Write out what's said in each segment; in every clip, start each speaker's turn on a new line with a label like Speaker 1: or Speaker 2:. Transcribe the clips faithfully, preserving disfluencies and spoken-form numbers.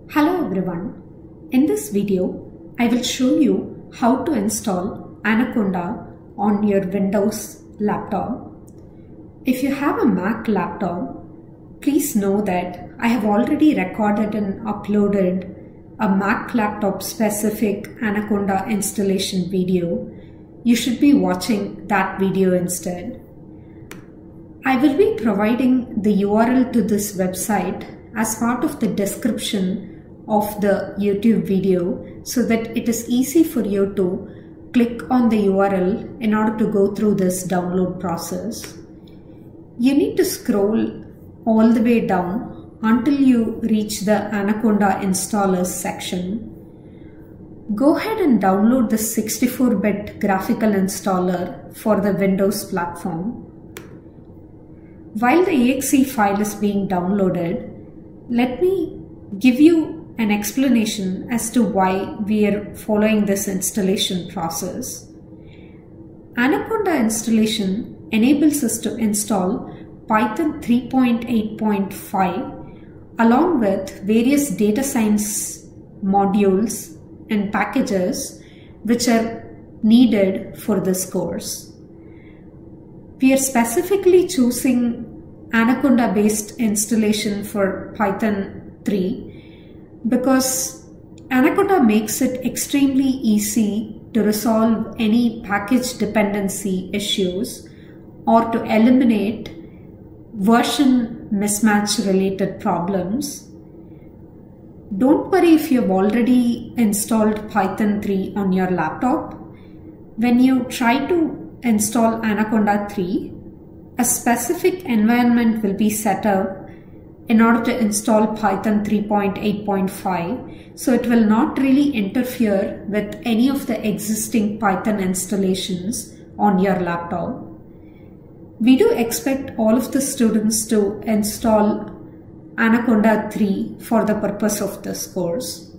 Speaker 1: Hello everyone. In this video, I will show you how to install Anaconda on your Windows laptop. If you have a Mac laptop, please know that I have already recorded and uploaded a Mac laptop specific Anaconda installation video. You should be watching that video instead. I will be providing the U R L to this website as part of the description of the YouTube video so that it is easy for you to click on the U R L in order to go through this download process. You need to scroll all the way down until you reach the Anaconda installers section. Go ahead and download the sixty-four bit graphical installer for the Windows platform. While the E X E file is being downloaded, let me give you an explanation as to why we are following this installation process. Anaconda installation enables us to install Python three point eight point five along with various data science modules and packages which are needed for this course. We are specifically choosing Anaconda based installation for Python three because Anaconda makes it extremely easy to resolve any package dependency issues or to eliminate version mismatch related problems. Don't worry if you've already installed Python three on your laptop. When you try to install Anaconda three, a specific environment will be set up in order to install Python three point eight point five, so it will not really interfere with any of the existing Python installations on your laptop. We do expect all of the students to install Anaconda three for the purpose of this course.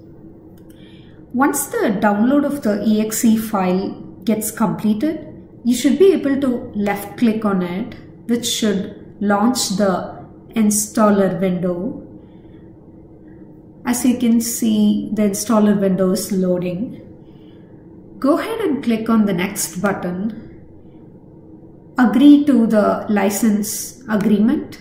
Speaker 1: Once the download of the E X E file gets completed, you should be able to left click on it, which should launch the installer window. As you can see, the installer window is loading. Go ahead and click on the next button. Agree to the license agreement.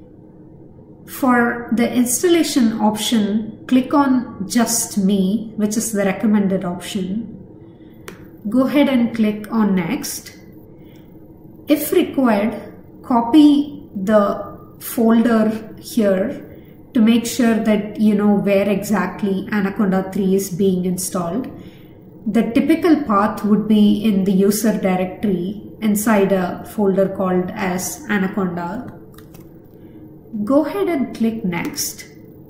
Speaker 1: For the installation option, click on Just Me, which is the recommended option. Go ahead and click on Next. If required, copy the folder here to make sure that you know where exactly Anaconda three is being installed. The typical path would be in the user directory inside a folder called as Anaconda. Go ahead and click Next.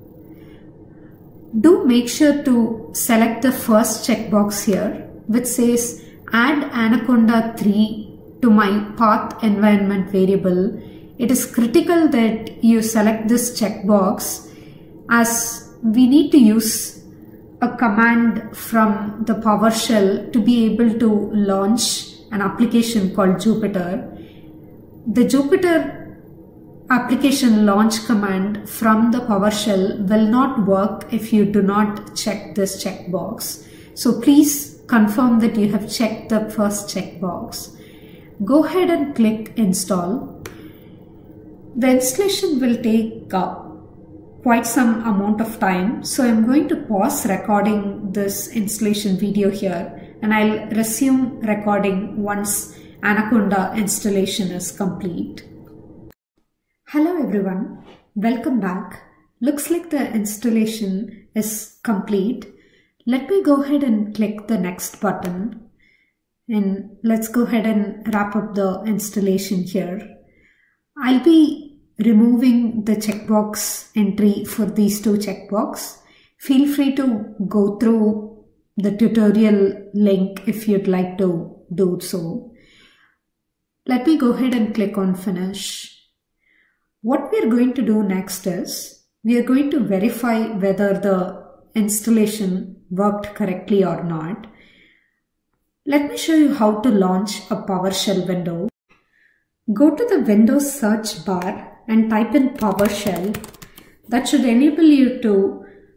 Speaker 1: Do make sure to select the first checkbox here which says Add Anaconda three to my path environment variable. It is critical that you select this checkbox as we need to use a command from the Powershell to be able to launch an application called Jupyter. The Jupyter application launch command from the Powershell will not work if you do not check this checkbox. So please confirm that you have checked the first checkbox. Go ahead and click Install. The installation will take uh, quite some amount of time, so I'm going to pause recording this installation video here and I'll resume recording once Anaconda installation is complete. Hello everyone, welcome back. Looks like the installation is complete. Let me go ahead and click the next button and let's go ahead and wrap up the installation here. I'll be removing the checkbox entry for these two checkboxes. Feel free to go through the tutorial link if you'd like to do so. Let me go ahead and click on Finish. What we're going to do next is we are going to verify whether the installation worked correctly or not. Let me show you how to launch a PowerShell window. Go to the Windows search bar and type in PowerShell. That should enable you to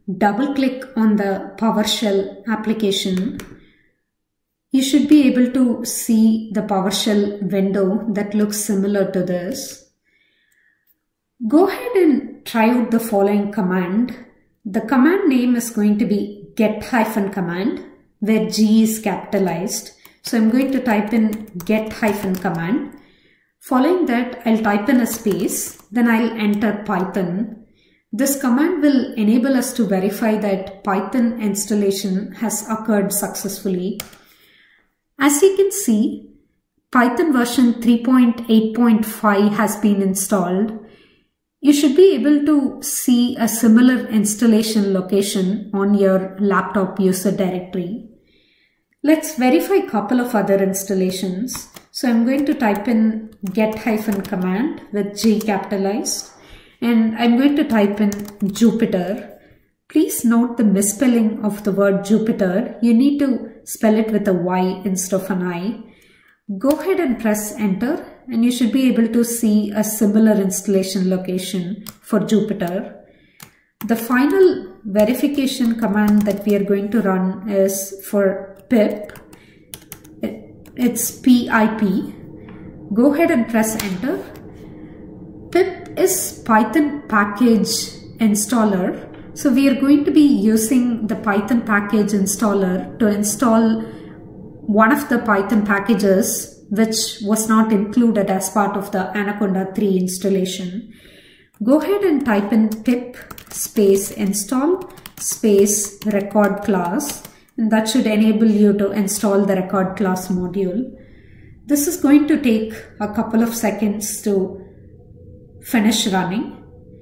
Speaker 1: double click on the PowerShell application, you should be able to see the PowerShell window that looks similar to this. Go ahead and try out the following command. The command name is going to be get hyphen command, where G is capitalized. So I'm going to type in get hyphen command. Following that, I'll type in a space, then I'll enter Python. This command will enable us to verify that Python installation has occurred successfully. As you can see, Python version three point eight point five has been installed. You should be able to see a similar installation location on your laptop user directory. Let's verify a couple of other installations. So I'm going to type in get hyphen command with G capitalized, and I'm going to type in Jupyter. Please note the misspelling of the word Jupyter. You need to spell it with a Y instead of an I. Go ahead and press enter, and you should be able to see a similar installation location for Jupyter. The final verification command that we are going to run is for pip. It's P I P. Go ahead and press enter. Pip is Python package installer. So we are going to be using the Python package installer to install one of the Python packages which was not included as part of the Anaconda three installation. Go ahead and type in pip space install space record class, and that should enable you to install the record class module. This is going to take a couple of seconds to finish running.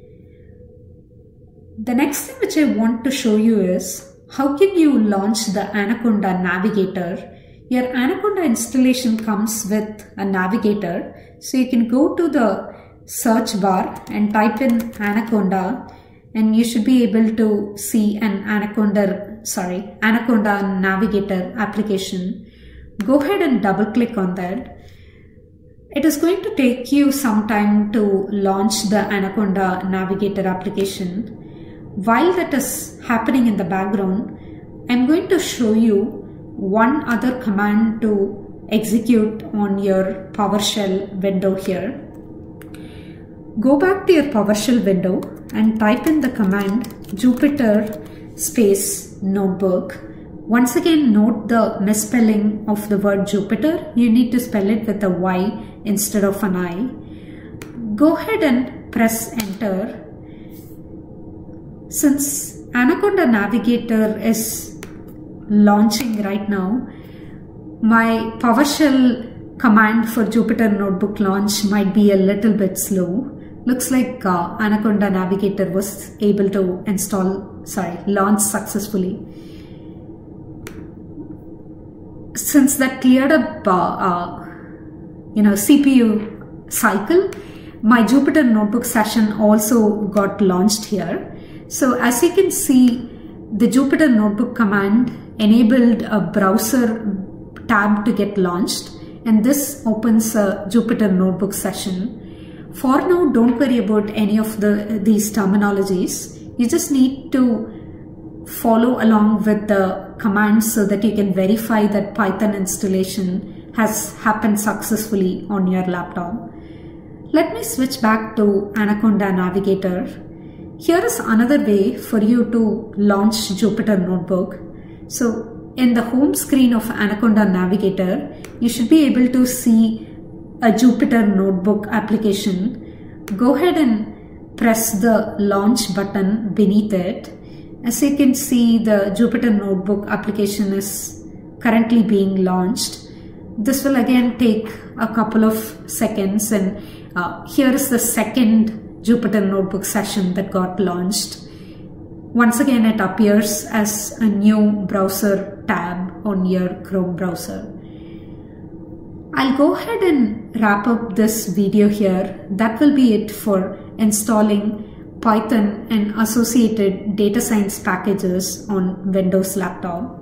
Speaker 1: The next thing which I want to show you is how can you launch the Anaconda navigator. Your Anaconda installation comes with a navigator, so you can go to the search bar and type in Anaconda, and you should be able to see an Anaconda, sorry, Anaconda navigator application. Go ahead and double click on that. It is going to take you some time to launch the Anaconda navigator application. While that is happening in the background, I'm going to show you one other command to execute on your PowerShell window here. Go back to your PowerShell window and type in the command Jupyter space notebook. Once again, note the misspelling of the word Jupyter. You need to spell it with a Y instead of an I. Go ahead and press enter. Since Anaconda Navigator is launching right now, my PowerShell command for Jupyter Notebook launch might be a little bit slow. Looks like uh, Anaconda Navigator was able to install, sorry, launch successfully. Since that cleared up, uh, uh, you know, C P U cycle, my Jupyter Notebook session also got launched here. So as you can see, the Jupyter Notebook command enabled a browser tab to get launched, and this opens a Jupyter Notebook session. For now, don't worry about any of the these terminologies. You just need to follow along with the commands so that you can verify that Python installation has happened successfully on your laptop. Let me switch back to Anaconda Navigator. Here is another way for you to launch Jupyter Notebook. So in the home screen of Anaconda Navigator, you should be able to see a Jupyter Notebook application. Go ahead and press the launch button beneath it. As you can see, the Jupyter Notebook application is currently being launched. This will again take a couple of seconds, and uh, here is the second Jupyter Notebook session that got launched. Once again, it appears as a new browser tab on your Chrome browser. I'll go ahead and wrap up this video here. That will be it for installing Python and associated data science packages on Windows laptop.